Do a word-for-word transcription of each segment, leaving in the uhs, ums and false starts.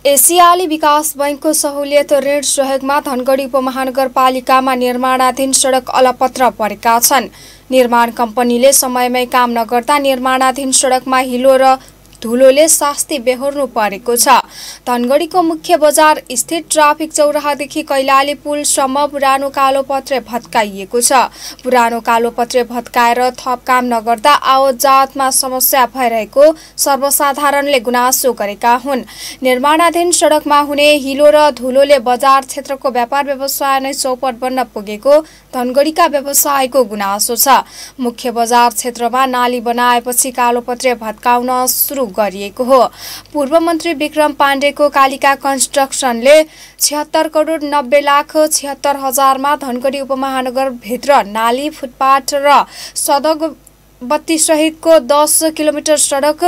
एसियाली विकास बैंकको सहुलियत ऋण सहयोगमा धनगढी उपमहानगरपालिकामा निर्माणाधीन सडक अलपत्र परेका छन्। निर्माण कम्पनीले समयमै काम नगर्दा निर्माणाधीन सडकमा हिलो र धुलोले शास्ति बेहोर्नु परेको छ। धनगढीको मुख्य बजार स्थित ट्राफिक चौराहादेखि कैलाली पुलसम्म पुरानो कालोपत्रे भत्काइएको छ। पुरानो कालोपत्रे भत्काएर थप काम नगर्दा आवत जावतमा समस्या भइरहेको सर्वसाधारणले गुनासो गरेका हुन्। निर्माणाधीन सडकमा हुने हिलो र धुलोले बजार क्षेत्रको व्यापार व्यवसाय नै चौपट बन्न पुगेको धनगढीका व्यवसायीको गुनासो छ। मुख्य बजार क्षेत्रमा नाली बनाएपछि कालोपत्रे भत्काउन सुरु गरिएको हो। पूर्व मन्त्री विक्रम पाण्डेको कालिका कन्स्ट्रक्सनले छिहत्तर करोड नब्बे लाख छिहत्तर हजारमा धनगढी उपमहानगर भित्र नाली, फुटपाथ र सडक बत्ती सहितको दस किलोमिटर सडक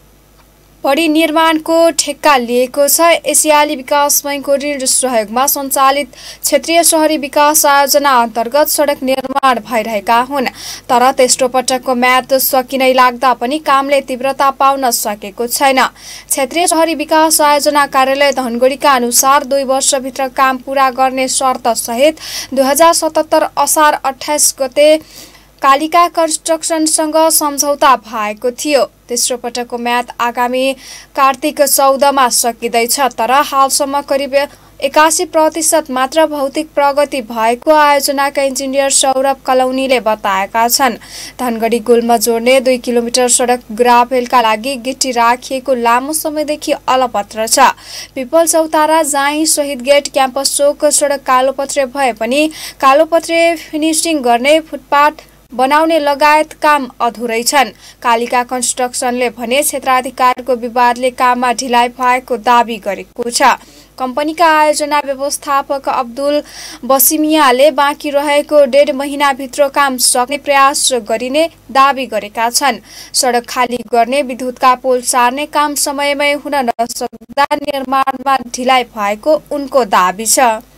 परिनिर्माणको ठेक्का लिएको छ। एसियाली विकास बैंकको ऋण सहयोगमा सञ्चालित क्षेत्रीय शहरी विकास आयोजना अन्तर्गत सडक निर्माण भइरहेका हुन्। तर तेस्रो पटकको म्याद सकिनै लाग्दा पनि कामले तीव्रता पाउन सकेको छैन। क्षेत्रीय शहरी विकास आयोजना कार्यालय धनगढीका अनुसार दुई वर्षभित्र काम पूरा गर्ने शर्त सहित दुई हजार सतहत्तर असार अठाइस गते कालिका कन्स्ट्रक्सनसँग सम्झौता भएको थियो। तेस्रो पटकको म्याद आगामी कार्तिक चौधमा सकिँदैछ। तर हालसम्म करिब एकासी प्रतिशत मात्र भौतिक प्रगति भएको आयोजनाका इन्जिनियर सौरभ कलौनीले बताएका छन्। धनगढी गुल्म जोड्ने दुई किलोमिटर सडक ग्राभेलका लागि गिटी राखिएको लामो समयदेखि अलपत्र छ। पिपल चौतारा जाई शहीद गेट क्याम्पस चोक सडक कालोपत्रे भए पनि कालोपत्रे फिनिसिङ गर्ने, फुटपाथ बनाउने लगायत काम अधुरै छन्। कालिका कन्स्ट्रक्सनले भने क्षेत्राधिकारको विवादले काममा ढिलाइ भएको दावी गरेको छ। कम्पनीका आयोजना व्यवस्थापक अब्दुल बसिमियाले बाँकी रहेको डेढ महिनाभित्र काम सक्ने प्रयास गरिने दावी गरेका छन्। सडक खाली गर्ने, विद्युतका पोल सार्ने काम समयमै हुन नसक्दा निर्माणमा ढिलाइ भएको उनको दावी छ।